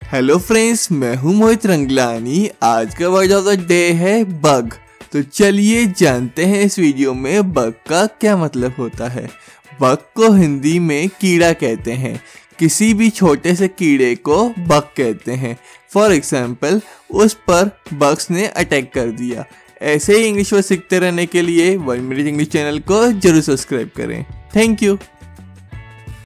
Hello friends, मैं हूं मोहित रंगलानी। आज का वर्ड ऑफ द डे है बग। तो चलिए जानते हैं इस वीडियो में बग का क्या मतलब होता है। बग को हिंदी में कीड़ा कहते हैं। किसी भी छोटे से कीड़े को बग कहते हैं। फॉर एग्जाम्पल, उस पर बग्स ने अटैक कर दिया। ऐसे ही इंग्लिश वर्ड सीखते रहने के लिए 1 मिनट इंग्लिश चैनल को जरूर सब्सक्राइब करें। Thank you.